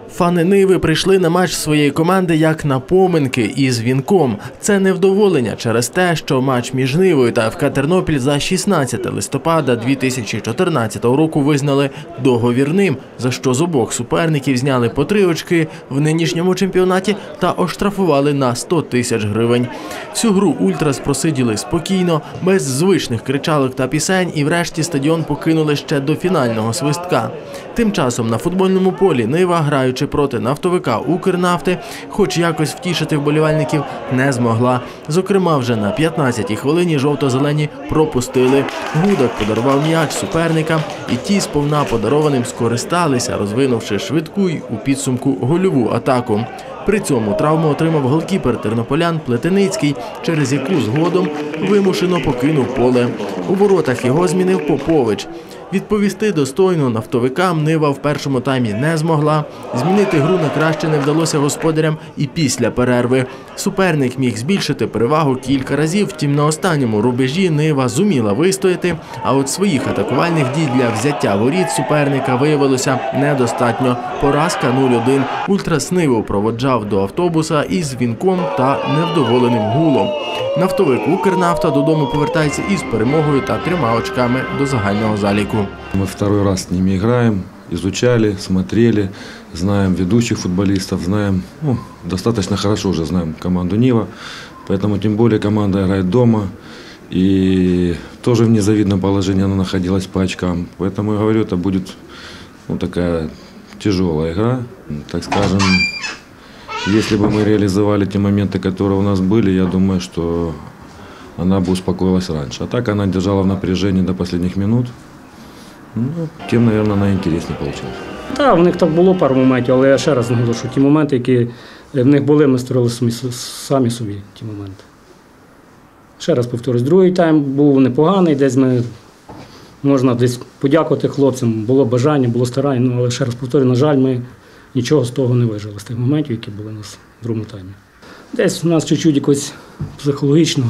Фани Ниви прийшли на матч своєї команди як на поминки із вінком. Це невдоволення через те, що матч між Нивою та ФК Тернопіль за 16 листопада 2014 року визнали договірним, за що з обох суперників зняли по 3 очки в нинішньому чемпіонаті та оштрафували на 100 тисяч гривень. Всю гру ультрас просиділи спокійно, без звичних кричалок та пісень і врешті стадіон покинули ще до фінального свистка. Тим часом на футбольному полі Нива, граючи проти нафтовика «Укрнафти», хоч якось втішити вболівальників не змогла. Зокрема, вже на 15-й хвилині жовто-зелені пропустили. Гудак подарував м'яч суперникам, і ті сповна подарованим скористалися, розвинувши швидку й у підсумку гольову атаку. При цьому травму отримав голкіпер тернополян Плетеницький, через яку згодом вимушено покинув поле. У воротах його змінив Попович. Відповісти достойно нафтовикам Нива в першому таймі не змогла. Змінити гру на краще не вдалося господарям і після перерви. Суперник міг збільшити перевагу кілька разів, втім на останньому рубежі Нива зуміла вистояти, а от своїх атакувальних дій для взяття воріт суперника виявилося недостатньо. Поразка 0-1. Ультрас Ниву проводжав до автобуса із вінком та невдоволеним гулом. Нафтовик «Укрнафта» додому повертається із перемогою та 3 очками до загального заліку. Мы второй раз с ними играем, изучали, смотрели, знаем ведущих футболистов, знаем, достаточно хорошо уже знаем команду Нива, поэтому тем более команда играет дома, и тоже в незавидном положении она находилась по очкам. Поэтому я говорю, это будет такая тяжелая игра, так скажем. Если бы мы реализовали те моменты, которые у нас были, я думаю, что она бы успокоилась раньше. А так она держала в напряжении до последних минут. Тим, мабуть, найінтересніше вийшло. Так, в них так було пару моментів, але я ще раз наголошую, ті моменти, які в них були, ми створили самі собі ті моменти. Ще раз повторюсь, другий тайм був непоганий, десь можна подякувати хлопцям, було бажання, було старання, але ще раз повторюю, на жаль, ми нічого з того не вижили, з тих моментів, які були у нас в другому таймі. Десь у нас чуть-чуть якось психологічно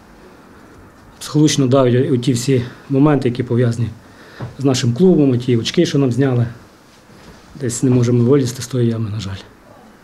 давлять ті всі моменти, які пов'язані з нашим клубом, ті очки, що нам зняли. Десь не можемо вилізти з тої ями, на жаль.